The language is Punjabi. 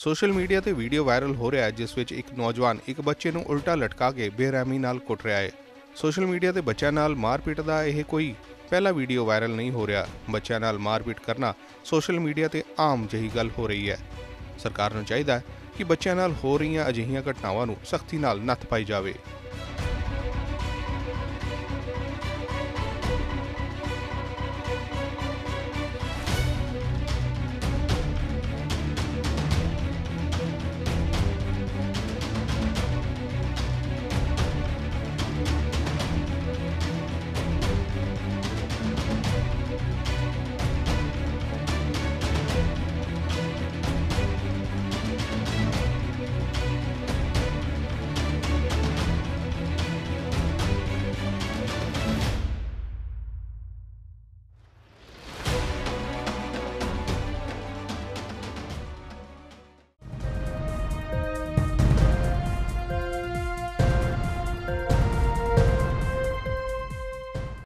ਸੋਸ਼ਲ ਮੀਡੀਆ ਤੇ ਵੀਡੀਓ ਵਾਇਰਲ ਹੋ ਰਿਹਾ ਹੈ ਜਿਸ ਵਿੱਚ ਇੱਕ ਨੌਜਵਾਨ ਇੱਕ ਬੱਚੇ ਨੂੰ ਉਲਟਾ ਲਟਕਾ ਕੇ ਬੇਰਹਿਮੀ ਨਾਲ ਕੁੱਟ ਰਿਹਾ ਹੈ। ਸੋਸ਼ਲ ਮੀਡੀਆ ਤੇ ਬੱਚਿਆਂ ਨਾਲ ਮਾਰਪੀਟ ਦਾ ਇਹ ਕੋਈ ਪਹਿਲਾ ਵੀਡੀਓ ਵਾਇਰਲ ਨਹੀਂ ਹੋ ਰਿਹਾ। ਬੱਚਿਆਂ ਨਾਲ ਮਾਰਪੀਟ ਕਰਨਾ ਸੋਸ਼ਲ ਮੀਡੀਆ ਤੇ ਆਮ ਜਿਹੀ ਗੱਲ ਹੋ ਰਹੀ ਹੈ। ਸਰਕਾਰ ਨੂੰ ਚਾਹੀਦਾ ਹੈ ਕਿ ਬੱਚਿਆਂ ਨਾਲ ਹੋ ਰਹੀਆਂ ਅਜਿਹੀਆਂ ਘਟਨਾਵਾਂ ਨੂੰ ਸਖਤੀ ਨਾਲ ਨੱਥ ਪਾਈ ਜਾਵੇ।